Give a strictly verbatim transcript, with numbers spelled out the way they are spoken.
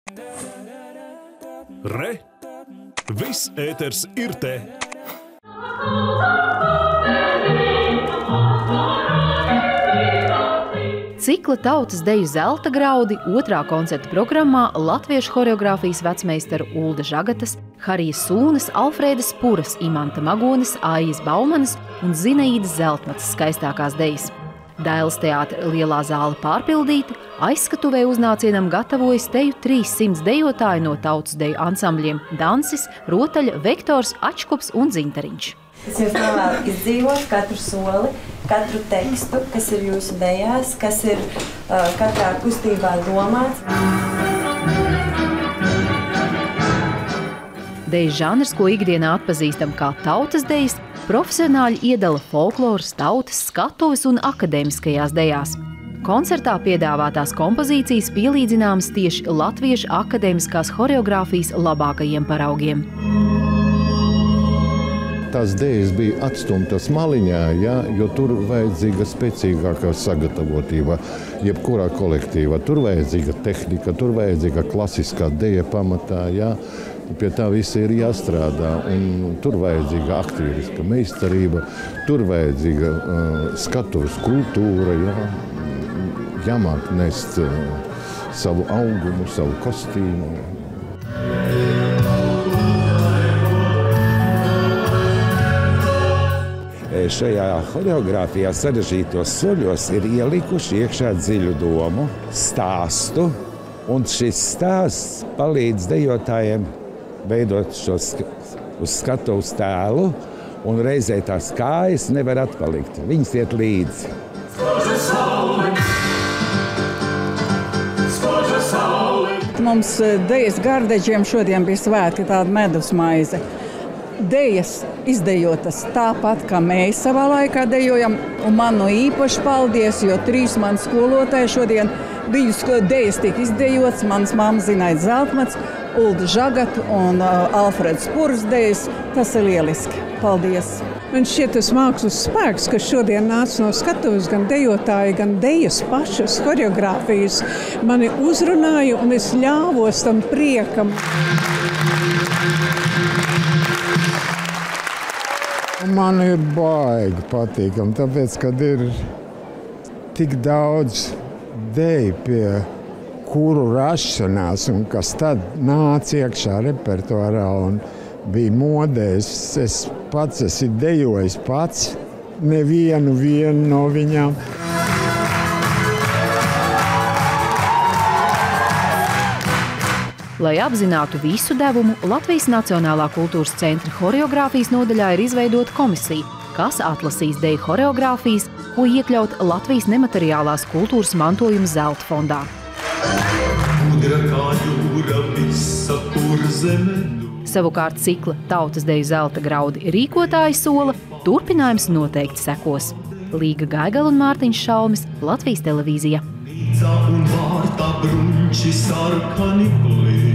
Re! Viss ēters ir te! Cikla tautas deju Zelta graudi otrā koncerta programmā latviešu horeogrāfijas vecmeistaru Ulda Žagatas, Harijas Sūnas, Alfrēdas Puras, Imanta Magones, Aijas Baumanas un Zinaīdas Zeltmatas skaistākās dejas. Dailes teātra lielā zāle pārpildīta, aizskatuvē uznācienam gatavojas teju trīssimts dejotāji no tautas deju ansambļiem Dansis, Rotaļa, Vektors, Ačkops un Dzintariņš. Es jums novēlu izdzīvot katru soli, katru tekstu, kas ir jūsu dejās, kas ir uh, katrā kustībā domāts. Dejas žanrs, ko ikdienā atpazīstam kā tautas dejas, profesionāļi iedala folkloras, tautas, skatuves un akadēmiskajās dejās. Koncertā piedāvātās kompozīcijas pielīdzināmas tieši latviešu akadēmiskās horeogrāfijas labākajiem paraugiem. Tās dejas bija atstumtas maliņā, ja, jo tur vajadzīga spēcīgākā sagatavotība, jebkurā kolektīvā. Tur vajadzīga tehnika, tur vajadzīga klasiskā deja pamatā, ja. Pie tā visa ir jāstrādā, un tur vajadzīga aktīriska meistarība, tur vajadzīga uh, skatuves kultūra, ja. Jāmāk nest uh, savu augumu, savu kostīmu. Šajā horeogrāfijā sarežģītos soļos ir ielikuši iekšā dziļu domu, stāstu, un šis stāsts palīdz dejotājiem veidot šo uz skatuves tēlu, un reizē tās kājas nevar atpalikt. Viņas iet līdzi. Mums dejas gardeģiem šodien bija svēti tāda medus maize. Dejas izdejotas tāpat, kā mēs savā laikā dejojam, un man no īpaši paldies, jo trīs mani skolotāji šodien viņu dejas tika izdejotas, manas mammas Zinaīdas Zeltmatas, Ulda Žagata un uh, Alfrēdas Puras dejas. Tas ir lieliski. Paldies! Man šķiet tas mākslas spēks, kas šodien nāca no skatuves, gan dejotāji, gan dejas pašas, horeogrāfijas, mani uzrunāja un es ļāvos tam priekam. Man ir baigi patīkami, tāpēc, kad ir tik daudz deju, pie kuru rašanās, un kas tad nāca iekšā repertuārā un bija modē. Es, es pats esmu dejojis pats, nevienu vienu no viņām. Lai apzinātu visu devumu, Latvijas Nacionālā kultūras centra horeogrāfijas nodaļā ir izveidota komisija, kas atlasīs deju horeogrāfijas, ko iekļaut Latvijas nemateriālās kultūras mantojuma zelta fondā. Savukārt cikla Tautas deju zelta graudi rīkotāja sola turpinājums noteikti sekos. Līga Gaigala un Mārtiņš Šalmis, Latvijas televīzija. Un vārtā brunči sarkani plī.